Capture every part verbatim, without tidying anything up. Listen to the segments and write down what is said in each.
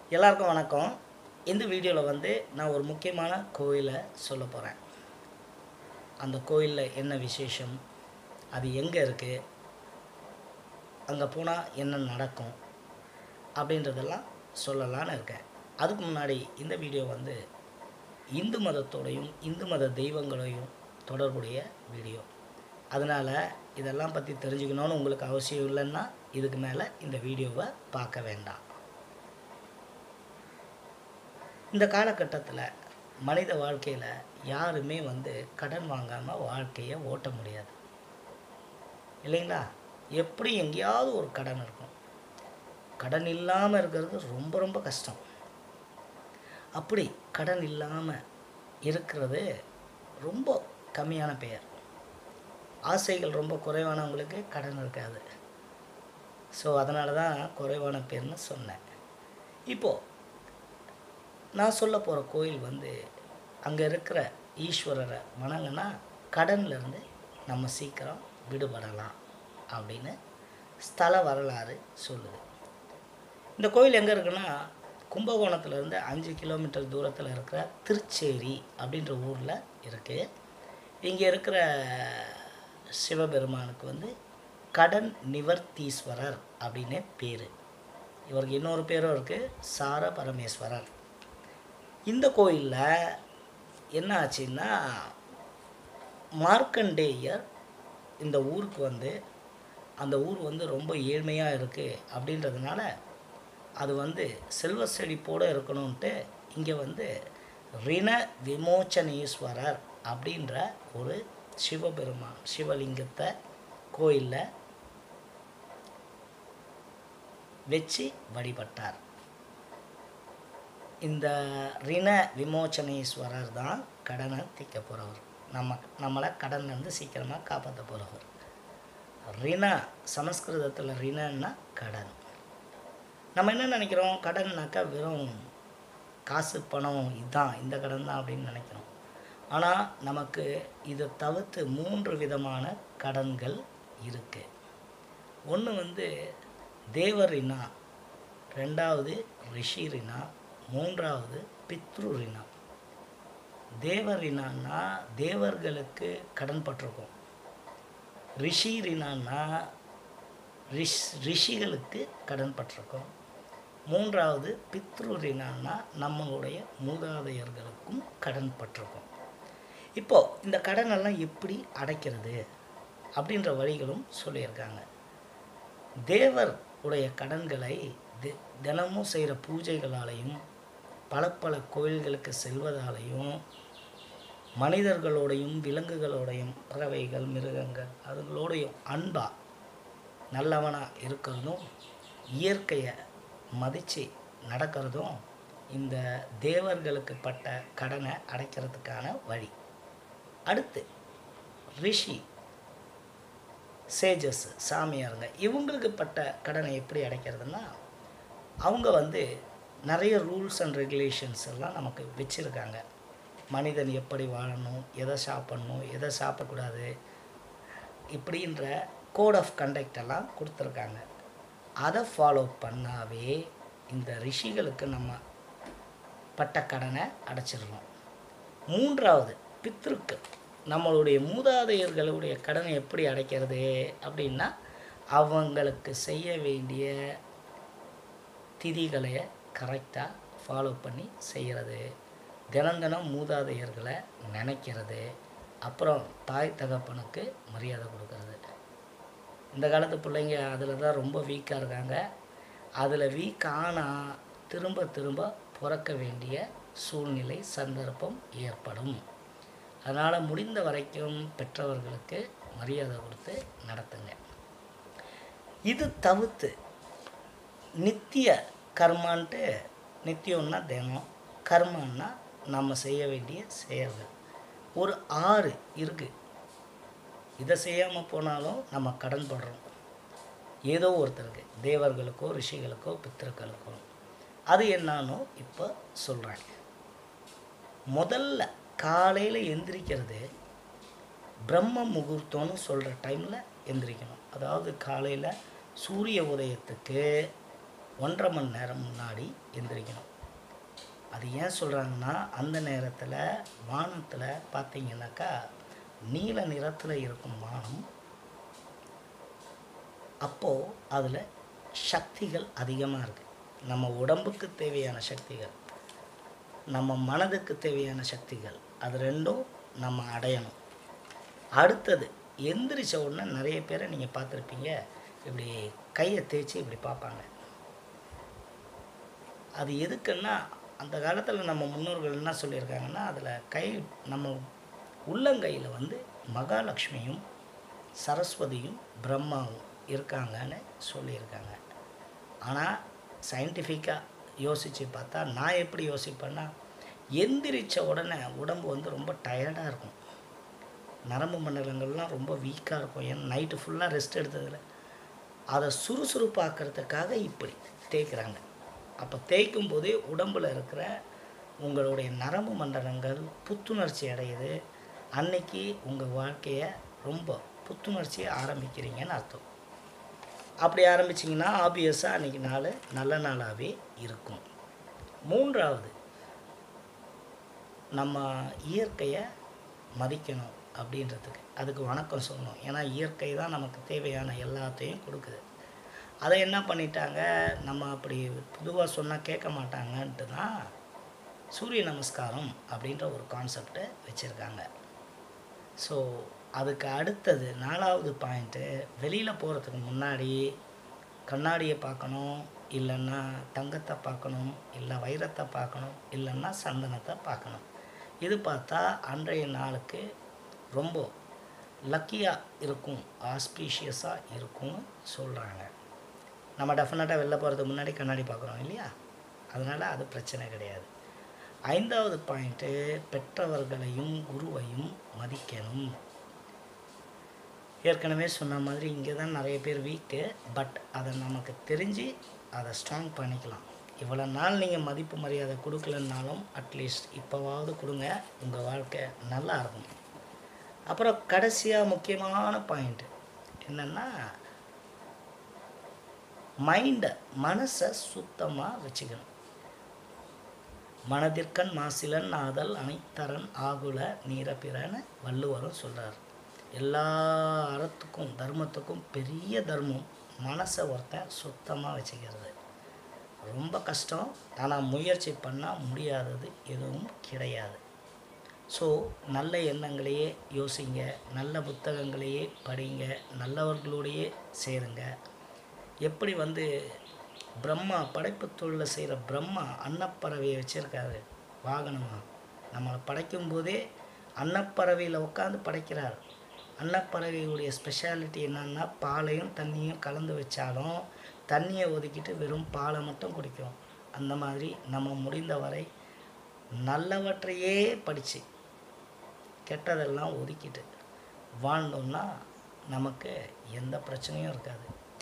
எல்லாருக்கும் வணக்கம். இந்த வீடியோவில் வந்து நான் ஒரு முக்கியமான கோயிலை சொல்ல போகிறேன். அந்த கோயிலில் என்ன விசேஷம், அது எங்கே இருக்குது, அங்கே போனால் என்ன நடக்கும் அப்படின்றதெல்லாம் சொல்லலான்னு இருக்கேன். அதுக்கு முன்னாடி இந்த வீடியோ வந்து இந்து மதத்தோடையும் இந்து மத தெய்வங்களையும் தொடர்புடைய வீடியோ. அதனால் இதெல்லாம் பற்றி தெரிஞ்சுக்கணுன்னு உங்களுக்கு அவசியம் இல்லைன்னா இதுக்கு மேலே இந்த வீடியோவை பார்க்க வேண்டாம். இந்த காலகட்டத்தில் மனித வாழ்க்கையில் யாருமே வந்து கடன் வாங்காமல் வாழ்க்கையை ஓட்ட முடியாது இல்லைங்களா? எப்படி எங்கேயாவது ஒரு கடன் இருக்கும். கடன் இல்லாமல் இருக்கிறது ரொம்ப ரொம்ப கஷ்டம். அப்படி கடன் இல்லாமல் இருக்கிறது ரொம்ப கம்மியான பேர். ஆசைகள் ரொம்ப குறைவானவங்களுக்கு கடன் இருக்காது. ஸோ அதனால தான் குறைவான பேர்னு சொன்னேன். இப்போது நான் சொல்ல போகிற கோயில் வந்து அங்கே இருக்கிற ஈஸ்வரரை வணங்கினா கடன்லேருந்து நம்ம சீக்கிரம் விடுபடலாம் அப்படின்னு ஸ்தல வரலாறு சொல்லுது. இந்த கோயில் எங்கே இருக்குன்னா கும்பகோணத்துலேருந்து அஞ்சு கிலோமீட்டர் தூரத்தில் இருக்கிற திருச்சேரி அப்படின்ற ஊரில் இருக்குது. இங்கே இருக்கிற சிவபெருமானுக்கு வந்து கடன் நிவர்த்தீஸ்வரர் அப்படின்னு பேர். இவருக்கு இன்னொரு பேரும் இருக்குது, சார பரமேஸ்வரர். இந்த கோயிலில் என்ன ஆச்சுன்னா, மார்க்கண்டேயர் இந்த ஊருக்கு வந்து அந்த ஊர் வந்து ரொம்ப ஏழ்மையாக இருக்குது அப்படின்றதுனால அது வந்து செல்வ செழிப்போடு இருக்கணும்ன்ட்டு இங்கே வந்து ரிண விமோச்சனீஸ்வரர் அப்படின்ற ஒரு சிவபெருமான் சிவலிங்கத்தை கோயிலில் வச்சு வழிபட்டார். இந்த ரிண விமோச்சனீஸ்வரர் தான் கடனை தீர்க்க போகிறவர். நம்ம நம்மளை கடன்லேருந்து சீக்கிரமாக காப்பாற்ற போகிறவர். ரிண சமஸ்கிருதத்தில் ரிணன்னா கடன். நம்ம என்ன நினைக்கிறோம், கடன்னாக்கா வெறும் காசு பணம் இதுதான், இந்த கடன் தான் அப்படின்னு நினைக்கிறோம். ஆனால் நமக்கு இதை தவிர்த்து மூன்று விதமான கடன்கள் இருக்குது. ஒன்று வந்து தேவ ரிணா, ரெண்டாவது ரிஷி ரிணா, மூன்றாவது பித்ரு ரிணா. தேவ ரிணான்னா தேவர்களுக்கு கடன் பட்டிருக்கும். ரிஷி ரிணான்னா ரிஷ் ரிஷிகளுக்கு கடன் பட்டிருக்கும். மூன்றாவது பித்ரு ரிணான்னா நம்மளுடைய மூதாதையர்களுக்கும் கடன் பட்டிருக்கும். இப்போது இந்த கடனெல்லாம் எப்படி அடைக்கிறது அப்படின்ற வழிகளும் சொல்லியிருக்காங்க. தேவர் உடைய கடன்களை தி தினமும் செய்கிற பூஜைகளாலையும் பல பல கோயில்களுக்கு செல்வதாலையும் மனிதர்களோடையும் விலங்குகளோடையும் பறவைகள் மிருகங்கள் அதுகளோடையும் அன்பாக நல்லவனாக இருக்கிறதும் இயற்கையை மதித்து நடக்கிறதும் இந்த தேவர்களுக்கு பட்ட கடனை அடைக்கிறதுக்கான வழி. அடுத்து ரிஷி சேஜஸ் சாமியாருங்க, இவங்களுக்கு பட்ட கடனை எப்படி அடைக்கிறதுனா அவங்க வந்து நிறைய ரூல்ஸ் அண்ட் ரெகுலேஷன்ஸ் எல்லாம் நமக்கு வச்சுருக்காங்க. மனிதன் எப்படி வாழணும், எதை சாப்பிட்ணும், எதை சாப்பிடக்கூடாது, இப்படின்ற கோட் ஆஃப் கண்டக்ட் எல்லாம் கொடுத்துருக்காங்க. அதை ஃபாலோ பண்ணாவே இந்த ரிஷிகளுக்கு நம்ம பட்ட கடனை அடைச்சிடணும். மூன்றாவது பித்ருக்கு, நம்மளுடைய மூதாதையர்களுடைய கடனை எப்படி அடைக்கிறது அப்படின்னா அவங்களுக்கு செய்ய வேண்டிய திதிகளை கரெக்டாக ஃபாலோ பண்ணி செய்கிறது, தினம் தினம் மூதாதையர்களை நினைக்கிறது, அப்புறம் தாய் தகப்பனுக்கு மரியாதை கொடுக்கறது. இந்த காலத்து பிள்ளைங்க அதில் தான் ரொம்ப வீக்காக இருக்காங்க. அதில் வீக் ஆனால் திரும்ப திரும்ப பிறக்க வேண்டிய சூழ்நிலை சந்தர்ப்பம் ஏற்படும். அதனால் முடிந்த வரைக்கும் பெற்றவர்களுக்கு மரியாதை கொடுத்து நடத்துங்க. இது தவிர்த்து நித்திய கர்மான்ட்டு, நித்தியம்னா தினம், கர்மான்னா நம்ம செய்ய வேண்டிய செயல்கள் ஒரு ஆறு இருக்குது. இதை செய்யாமல் போனாலும் நம்ம கடன் படுறோம் ஏதோ ஒருத்தருக்கு, தேவர்களுக்கோ ரிஷிகளுக்கோ பித்திருக்களுக்கோ. அது என்னானோ இப்போ சொல்கிறாங்க. முதல்ல காலையில் எந்திரிக்கிறது பிரம்ம முகூர்த்தம்னு சொல்கிற டைமில் எந்திரிக்கணும். அதாவது காலையில் சூரிய உதயத்துக்கு ஒன்றரை மணி நேரம் முன்னாடி எந்திரிக்கணும். அது ஏன் சொல்கிறாங்கன்னா, அந்த நேரத்தில் வானத்தில் பார்த்தீங்கன்னாக்கா நீல நிறத்தில் இருக்கும் வானம். அப்போது அதில் சக்திகள் அதிகமாக இருக்குது. நம்ம உடம்புக்கு தேவையான சக்திகள், நம்ம மனதுக்கு தேவையான சக்திகள், அது ரெண்டும் நம்ம அடையணும். அடுத்தது எந்திரிச்ச உடனே நிறைய பேரை நீங்கள் பார்த்துருப்பீங்க, இப்படி கையை தேய்ச்சி இப்படி பார்ப்பாங்க. அது எதுக்குன்னா, அந்த காலத்தில் நம்ம முன்னோர்கள் என்ன சொல்லியிருக்காங்கன்னா, அதில் கை நம்ம உள்ளங்கையில் வந்து மகாலட்சுமியும் சரஸ்வதியும் பிரம்மாவும் இருக்காங்கன்னு சொல்லியிருக்காங்க. ஆனால் சயின்டிஃபிக்காக யோசித்து பார்த்தா நான் எப்படி யோசிப்பேன்னா, எந்திரிச்ச உடனே உடம்பு வந்து ரொம்ப டயர்டாக இருக்கும், நரம்பு மண்டலங்கள்லாம் ரொம்ப வீக்காக இருக்கும். ஏன்னா நைட்டு ஃபுல்லாக ரெஸ்ட் எடுத்ததில் அதை சுறுசுறுப்பாக்கிறதுக்காக இப்படி தேய்க்கிறாங்க. அப்போ தேய்க்கும் போதே உடம்பில் இருக்கிற உங்களுடைய நரம்பு மண்டலங்கள் புத்துணர்ச்சி அடையுது. அன்னைக்கு உங்கள் வாழ்க்கையை ரொம்ப புத்துணர்ச்சியை ஆரம்பிக்கிறீங்கன்னு அர்த்தம். அப்படி ஆரம்பிச்சிங்கன்னா ஆப்வியஸாக அன்றைக்கி நாள் நல்ல நாளாகவே இருக்கும். மூன்றாவது, நம்ம இயற்கையை மதிக்கணும். அப்படின்றதுக்கு அதுக்கு வணக்கம் சொல்லணும். ஏன்னா இயற்கை தான் நமக்கு தேவையான எல்லாத்தையும் கொடுக்குது. அதை என்ன பண்ணிட்டாங்க, நம்ம அப்படி பொதுவாக சொன்னால் கேட்க மாட்டாங்கன்ட்டு தான் சூரிய நமஸ்காரம் அப்படின்ற ஒரு கான்செப்டை வச்சுருக்காங்க. ஸோ அதுக்கு அடுத்தது நாலாவது பாயிண்ட்டு, வெளியில் போகிறதுக்கு முன்னாடி கண்ணாடியை பார்க்கணும், இல்லைன்னா தங்கத்தை பார்க்கணும், இல்லை வைரத்தை பார்க்கணும், இல்லைன்னா சந்தனத்தை பார்க்கணும். இது பார்த்தா அன்றைய நாளுக்கு ரொம்ப லக்கியாக இருக்கும், ஆஸ்பீஷியஸாக இருக்கும்னு சொல்கிறாங்க. நம்ம டெஃபினட்டாக வெளில போகிறதுக்கு முன்னாடி கண்ணாடி பார்க்குறோம் இல்லையா, அதனால் அது பிரச்சனை கிடையாது. ஐந்தாவது பாயிண்ட்டு, பெற்றவர்களையும் குருவையும் மதிக்கணும். ஏற்கனவே சொன்ன மாதிரி இங்கே தான் நிறைய பேர் வீக்கு, பட் அதை நமக்கு தெரிஞ்சு அதை ஸ்ட்ராங் பண்ணிக்கலாம். இவ்வளோ நாள் நீங்கள் மதிப்பு மரியாதை கொடுக்கலன்னாலும் அட்லீஸ்ட் இப்போவாவது கொடுங்க, உங்கள் வாழ்க்கை நல்லா இருக்கும். அப்புறம் கடைசியாக முக்கியமான பாயிண்ட்டு என்னென்னா, மைண்டை மனசை சுத்தமாக வச்சுக்கணும். மனதிற்கண் மாசிலன் ஆதல் அனைத்தரன் ஆகுல நீரப்பிறன்னு வள்ளுவரும் சொல்கிறார். எல்லா அறத்துக்கும் தர்மத்துக்கும் பெரிய தர்மம் மனசை ஒருத்தன் சுத்தமாக வச்சுக்கிறது. ரொம்ப கஷ்டம், ஆனால் முயற்சி பண்ணால் முடியாதது எதுவும் கிடையாது. ஸோ நல்ல எண்ணங்களையே யோசிங்க, நல்ல புத்தகங்களையே படிங்க, நல்லவர்களோடையே சேருங்க. எப்படி வந்து பிரம்மா படைப்பு தொழிலை செய்கிற பிரம்மா அன்னப்பறவையை வச்சுருக்காரு வாகனமாக, நம்மளை படைக்கும் போதே அன்னப்பறவையில் உட்காந்து படைக்கிறார். அன்னப்பறவையுடைய ஸ்பெஷாலிட்டி என்னன்னா, பாலையும் தண்ணியும் கலந்து வச்சாலும் தண்ணியை ஒதுக்கிட்டு வெறும் பாலை மட்டும் குடிக்கும். அந்த மாதிரி நம்ம முடிந்தவரை நல்லவற்றையே படித்து கெட்டதெல்லாம் ஒதுக்கிட்டு வாழ்ந்தோம்னா நமக்கு எந்த பிரச்சனையும் இருக்காது.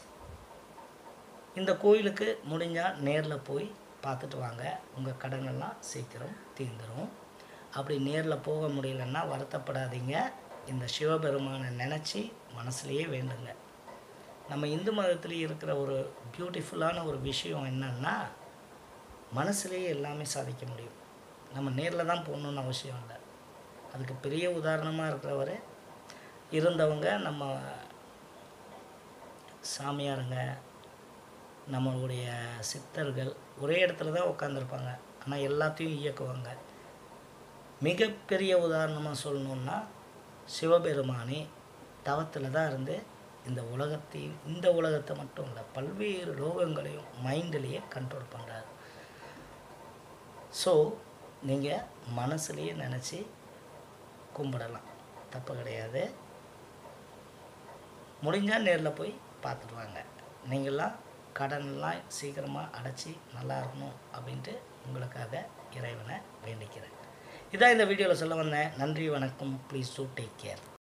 இந்த கோயிலுக்கு முடிஞ்சால் நேரில் போய் பார்த்துட்டு வாங்க, உங்கள் கடனெல்லாம் சீக்கிரம் தீர்ந்துடும். அப்படி நேரில் போக முடியலன்னா வருத்தப்படாதீங்க, இந்த சிவபெருமானை நினச்சி மனசுலையே வேண்டுங்க. நம்ம இந்து மதத்துலேயே இருக்கிற ஒரு பியூட்டிஃபுல்லான ஒரு விஷயம் என்னன்னா, மனசுலேயே எல்லாமே சாதிக்க முடியும். நம்ம நேரில் தான் போகணுன்னு அவசியம் இல்லை. அதுக்கு பெரிய உதாரணமாக இருக்கிறவர் இருந்தவங்க நம்ம சாமியாருங்க, நம்மளுடைய சித்தர்கள் ஒரே இடத்துல தான் உட்காந்துருப்பாங்க, ஆனால் எல்லாத்தையும் இயக்குவாங்க. மிகப்பெரிய உதாரணமாக சொல்லணுன்னா சிவபெருமானே தவத்தில் தான் இருந்து இந்த உலகத்தையும் இந்த உலகத்தை மட்டும் இல்லை பல்வேறு லோகங்களையும் மைண்டிலேயே கண்ட்ரோல் பண்ணுறாரு. ஸோ நீங்கள் மனசுலேயே நினச்சி கும்பிடலாம், தப்பு கிடையாது. முடிஞ்சால் நேரில் போய் பார்த்துட்டு வாங்க. நீங்களாம் கடன்லாம் சீக்கிரமாக அடைச்சி நல்லா இருக்கணும் அப்படின்ட்டு உங்களுக்காக இறைவனை வேண்டிக்கிறேன். இதான் இந்த வீடியோவில் சொல்ல வந்தேன். நன்றி, வணக்கம். Please do take care.